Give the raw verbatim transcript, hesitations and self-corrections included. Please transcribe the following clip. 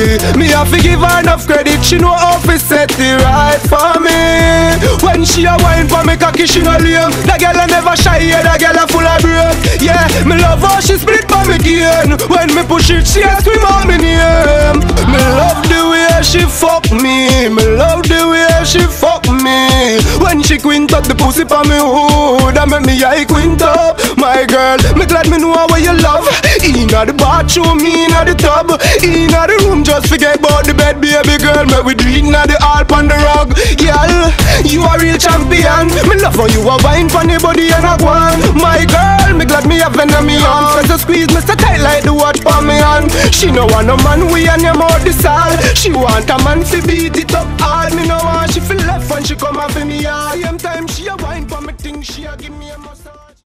Me have to give her enough credit. She know how to set it right for me. When she a wine for me cocky, she no lame. That girl a never shy, yeah, that girl a full of brain. Yeah, me love how she split for me again. When me push it, she a scream out me name. Me love the way she fuck me. Me love the way she fuck me. When she quint up the pussy for me, ooh, that make me eye quint up. My girl, me glad me know what you love. Inna the bathroom, inna the tub, inna the room, just forget about the bed, baby girl. Make we do it inna the alp on the rug. Girl, you a real champion. Me love how you a wine for anybody and a one. My girl, me glad me have in me on. Press a squeeze, me so tight like the watch for me on. She no want no man, we and your mouth this all. She want a man fi beat it up all. Me no want she feel left when she come off in me all. Same time she a wine for me thing, she a give me a massage.